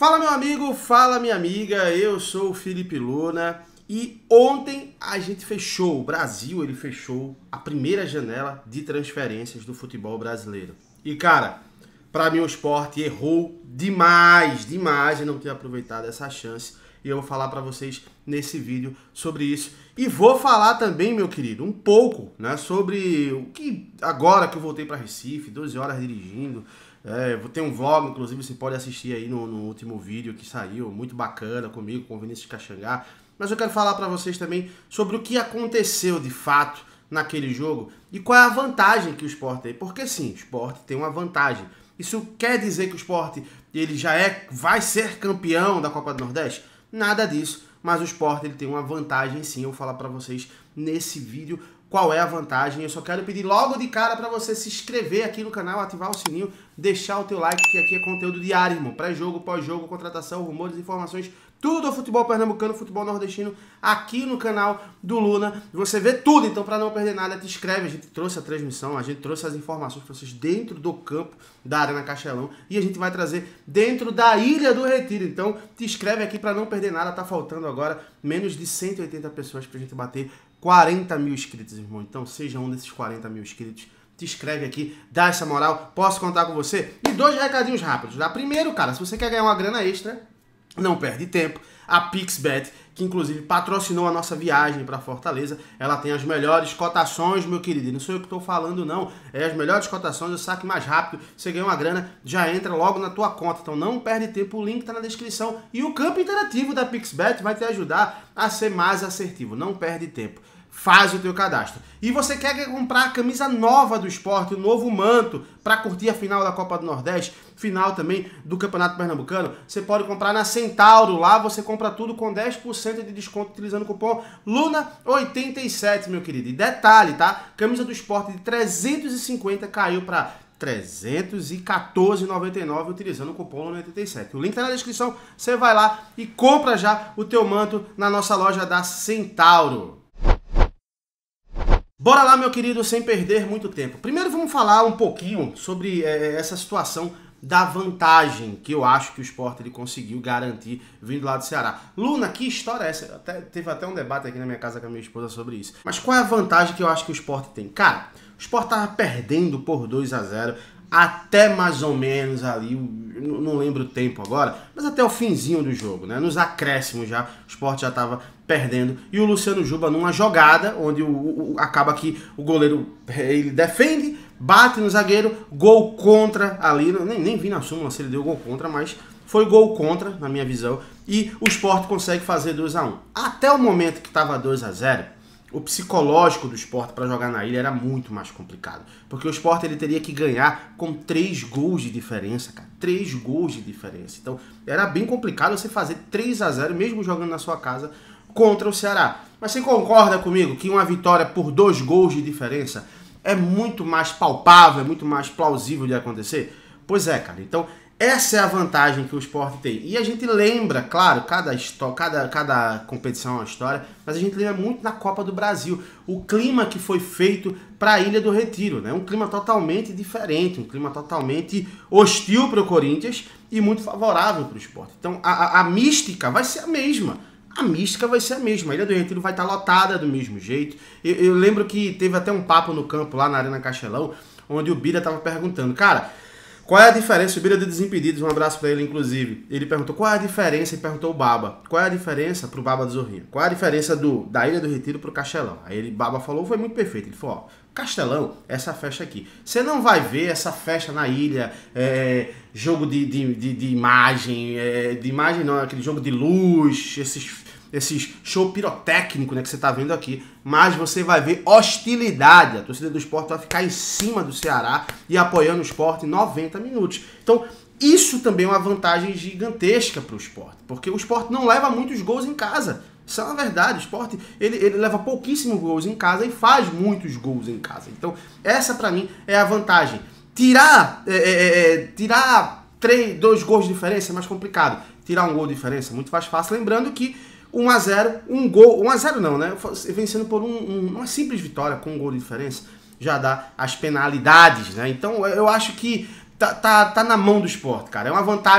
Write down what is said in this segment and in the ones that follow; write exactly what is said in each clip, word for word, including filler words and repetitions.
Fala meu amigo, fala minha amiga, eu sou o Felipe Luna e ontem a gente fechou, o Brasil ele fechou a primeira janela de transferências do futebol brasileiro. E cara, para mim o Sport errou demais, demais em não ter aproveitado essa chance. E eu vou falar para vocês nesse vídeo sobre isso. E vou falar também, meu querido, um pouco, né, sobre o que agora que eu voltei para Recife, doze horas dirigindo. É, vou ter um vlog, inclusive você pode assistir aí no, no último vídeo que saiu, muito bacana comigo, com o Vinícius Caxangá. Mas eu quero falar para vocês também sobre o que aconteceu de fato naquele jogo e qual é a vantagem que o Sport tem. Porque sim, o Sport tem uma vantagem. Isso quer dizer que o Sport ele já é, vai ser campeão da Copa do Nordeste? Nada disso, mas o Sport ele tem uma vantagem sim, eu vou falar para vocês nesse vídeo qual é a vantagem. Eu só quero pedir logo de cara para você se inscrever aqui no canal, ativar o sininho, deixar o teu like, que aqui é conteúdo diário, irmão. Pré-jogo, pós-jogo, contratação, rumores, informações, tudo do futebol pernambucano, futebol nordestino, aqui no canal do Luna. Você vê tudo, então para não perder nada, te inscreve. A gente trouxe a transmissão, a gente trouxe as informações para vocês dentro do campo da Arena Castelão e a gente vai trazer dentro da Ilha do Retiro. Então te inscreve aqui para não perder nada. Tá faltando agora menos de cento e oitenta pessoas pra gente bater quarenta mil inscritos, irmão. Então seja um desses quarenta mil inscritos. Te inscreve aqui, dá essa moral, posso contar com você? E dois recadinhos rápidos. Tá? Primeiro, cara, se você quer ganhar uma grana extra, não perde tempo. A Pixbet, que inclusive patrocinou a nossa viagem para Fortaleza, ela tem as melhores cotações, meu querido. E não sou eu que estou falando, não. É as melhores cotações, o saque mais rápido. Você ganha uma grana, já entra logo na tua conta. Então não perde tempo, o link está na descrição. E o campo interativo da Pixbet vai te ajudar a ser mais assertivo. Não perde tempo. Faz o teu cadastro. E você quer comprar a camisa nova do Sport, o novo manto, para curtir a final da Copa do Nordeste, final também do Campeonato Pernambucano, você pode comprar na Centauro. Lá você compra tudo com dez por cento de desconto utilizando o cupom Luna oitenta e sete, meu querido. E detalhe, tá? Camisa do Sport de trezentos e cinquenta caiu para trezentos e quatorze reais e noventa e nove centavos utilizando o cupom Luna oitenta e sete. O link tá na descrição. Você vai lá e compra já o teu manto na nossa loja da Centauro. Bora lá, meu querido, sem perder muito tempo. Primeiro vamos falar um pouquinho sobre é, essa situação da vantagem que eu acho que o Sport ele conseguiu garantir vindo lá do Ceará. Luna, que história é essa? Até, teve até um debate aqui na minha casa com a minha esposa sobre isso. Mas qual é a vantagem que eu acho que o Sport tem? Cara, o Sport tava perdendo por dois a zero até mais ou menos ali, não lembro o tempo agora, mas até o finzinho do jogo, né? Nos acréscimos já, o Sport já estava perdendo. E o Luciano Juba numa jogada, onde o, o, acaba que o goleiro ele defende, bate no zagueiro, gol contra ali, nem, nem vi na súmula se ele deu gol contra, mas foi gol contra, na minha visão, e o Sport consegue fazer dois a um. Até o momento que estava dois a zero, o psicológico do Sport para jogar na ilha era muito mais complicado. Porque o Sport ele teria que ganhar com três gols de diferença, cara. Três gols de diferença. Então era bem complicado você fazer três a zero, mesmo jogando na sua casa, contra o Ceará. Mas você concorda comigo que uma vitória por dois gols de diferença é muito mais palpável, é muito mais plausível de acontecer? Pois é, cara. Então essa é a vantagem que o Sport tem. E a gente lembra, claro, cada, cada, cada competição é uma história, mas a gente lembra muito na Copa do Brasil. O clima que foi feito para a Ilha do Retiro, né? Um clima totalmente diferente, um clima totalmente hostil para o Corinthians e muito favorável para o Sport. Então a, a, a mística vai ser a mesma. A mística vai ser a mesma. A Ilha do Retiro vai estar lotada do mesmo jeito. Eu, eu lembro que teve até um papo no campo lá na Arena Castelão, onde o Bira estava perguntando, cara, qual é a diferença? O Bira de Desimpedidos, um abraço pra ele, inclusive. Ele perguntou qual é a diferença e perguntou o Baba. Qual é a diferença pro Baba do Zorrinho? Qual é a diferença do, da Ilha do Retiro pro Castelão? Aí ele, Baba falou, foi muito perfeito. Ele falou, ó, Castelão, essa festa aqui. Você não vai ver essa festa na ilha, é, jogo de, de, de, de imagem, é, de imagem não, aquele jogo de luz, esses... esses show pirotécnico, né, que você tá vendo aqui, mas você vai ver hostilidade. A torcida do Sport vai ficar em cima do Ceará e apoiando o Sport em noventa minutos. Então, isso também é uma vantagem gigantesca para o Sport, porque o Sport não leva muitos gols em casa. Isso é uma verdade. O Sport ele, ele leva pouquíssimos gols em casa e faz muitos gols em casa. Então, essa para mim é a vantagem. Tirar, é, é, é, tirar três, dois gols de diferença é mais complicado. Tirar um gol de diferença é muito mais fácil. Lembrando que um a zero, um gol, um a zero não, né? Vencendo por um, um, uma simples vitória com um gol de diferença, já dá as penalidades, né? Então eu acho que tá, tá, tá na mão do Sport, cara. É uma vantagem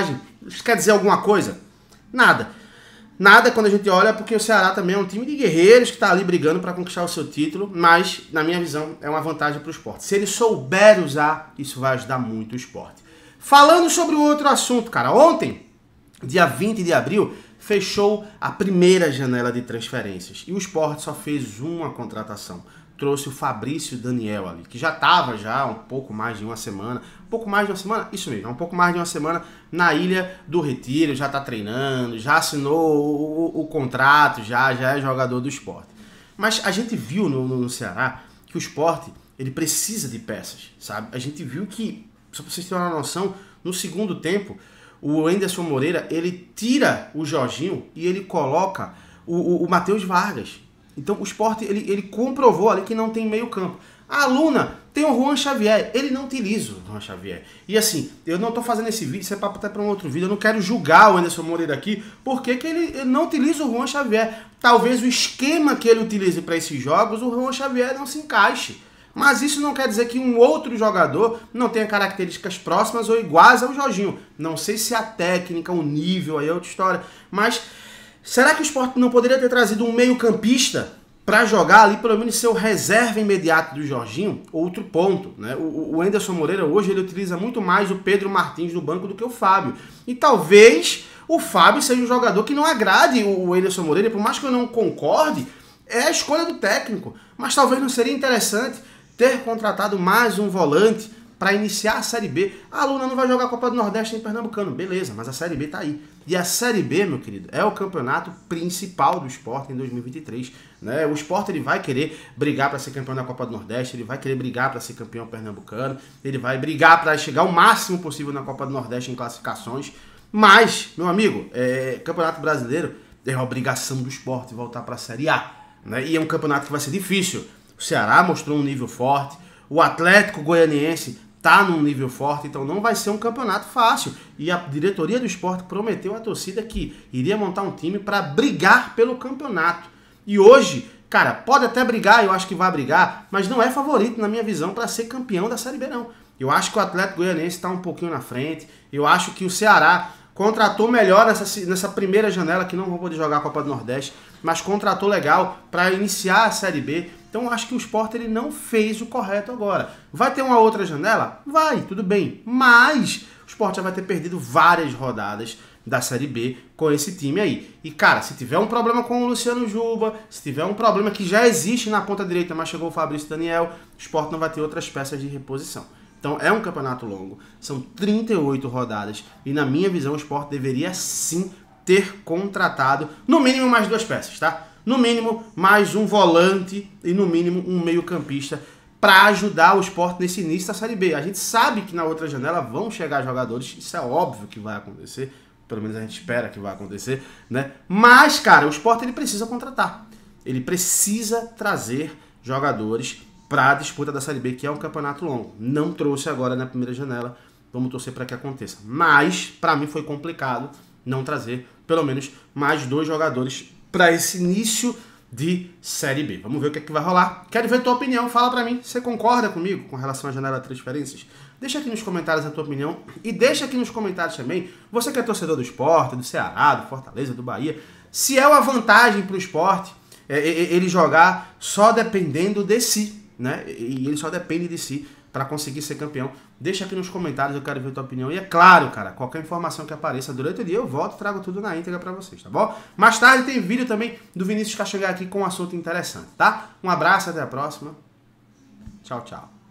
Isso quer dizer alguma coisa? Nada. Nada quando a gente olha, porque o Ceará também é um time de guerreiros que está ali brigando para conquistar o seu título, mas, na minha visão, é uma vantagem para o esporte. Se ele souber usar, isso vai ajudar muito o esporte. Falando sobre o outro assunto, cara, ontem, dia vinte de abril, fechou a primeira janela de transferências e o esporte só fez uma contratação. Trouxe o Fabrício Daniel ali, que já estava já um pouco mais de uma semana, um pouco mais de uma semana, isso mesmo, um pouco mais de uma semana na Ilha do Retiro, já está treinando, já assinou o, o, o contrato, já, já é jogador do esporte. Mas a gente viu no, no Ceará que o esporte, ele precisa de peças, sabe? A gente viu que, só para vocês terem uma noção, no segundo tempo, o Anderson Moreira, ele tira o Jorginho e ele coloca o, o, o Matheus Vargas. Então o Sport, ele, ele comprovou ali que não tem meio campo. A Luna tem o Juan Xavier, ele não utiliza o Juan Xavier. E assim, eu não estou fazendo esse vídeo, isso é papo até para um outro vídeo, eu não quero julgar o Anderson Moreira aqui, porque que ele, ele não utiliza o Juan Xavier. Talvez o esquema que ele utilize para esses jogos, o Juan Xavier não se encaixe. Mas isso não quer dizer que um outro jogador não tenha características próximas ou iguais ao Jorginho. Não sei se a técnica, o nível, aí é outra história. Mas será que o Sport não poderia ter trazido um meio-campista para jogar ali, pelo menos ser o reserva imediato do Jorginho? Outro ponto, né? O, o Anderson Moreira hoje ele utiliza muito mais o Pedro Martins no banco do que o Fábio. E talvez o Fábio seja um jogador que não agrade o Anderson Moreira, por mais que eu não concorde, é a escolha do técnico. Mas talvez não seria interessante ter contratado mais um volante para iniciar a Série B. A Luna não vai jogar a Copa do Nordeste em Pernambucano, beleza, mas a Série B tá aí. E a Série B, meu querido, é o campeonato principal do Sport em dois mil e vinte e três. Né? O Sport ele vai querer brigar para ser campeão da Copa do Nordeste, ele vai querer brigar para ser campeão pernambucano, ele vai brigar para chegar o máximo possível na Copa do Nordeste em classificações. Mas, meu amigo, é, Campeonato Brasileiro é a obrigação do Sport voltar para a Série A. Né? E é um campeonato que vai ser difícil. O Ceará mostrou um nível forte, o Atlético Goianiense está num nível forte, então não vai ser um campeonato fácil. E a diretoria do Sport prometeu à torcida que iria montar um time para brigar pelo campeonato. E hoje, cara, pode até brigar, eu acho que vai brigar, mas não é favorito, na minha visão, para ser campeão da Série B, não. Eu acho que o Atlético Goianiense está um pouquinho na frente, eu acho que o Ceará contratou melhor nessa, nessa primeira janela, que não vão poder jogar a Copa do Nordeste, mas contratou legal para iniciar a Série B. Então eu acho que o Sport ele não fez o correto agora. Vai ter uma outra janela? Vai, tudo bem. Mas o Sport já vai ter perdido várias rodadas da Série B com esse time aí. E cara, se tiver um problema com o Luciano Juba, se tiver um problema que já existe na ponta direita, mas chegou o Fabrício Daniel, o Sport não vai ter outras peças de reposição. Então é um campeonato longo, são trinta e oito rodadas e na minha visão o Sport deveria sim ter contratado no mínimo mais duas peças, tá? No mínimo mais um volante e no mínimo um meio campista para ajudar o Sport nesse início da Série B. A gente sabe que na outra janela vão chegar jogadores, isso é óbvio que vai acontecer, pelo menos a gente espera que vai acontecer, né? Mas, cara, o Sport ele precisa contratar, ele precisa trazer jogadores para a disputa da Série B, que é um campeonato longo. Não trouxe agora na primeira janela, vamos torcer para que aconteça. Mas, para mim foi complicado não trazer pelo menos mais dois jogadores para esse início de Série B. Vamos ver o que é que vai rolar. Quero ver a tua opinião, fala para mim. Você concorda comigo com relação à janela de transferências? Deixa aqui nos comentários a tua opinião e deixa aqui nos comentários também, você que é torcedor do Sport, do Ceará, do Fortaleza, do Bahia, se é uma vantagem para o Sport é, ele jogar só dependendo de si. Né? E ele só depende de si para conseguir ser campeão. Deixa aqui nos comentários, eu quero ver a tua opinião. E é claro, cara, qualquer informação que apareça durante o dia, eu volto e trago tudo na íntegra para vocês, tá bom? Mais tarde tem vídeo também do Vinícius Caxangá aqui com um assunto interessante, tá? Um abraço, até a próxima. Tchau, tchau.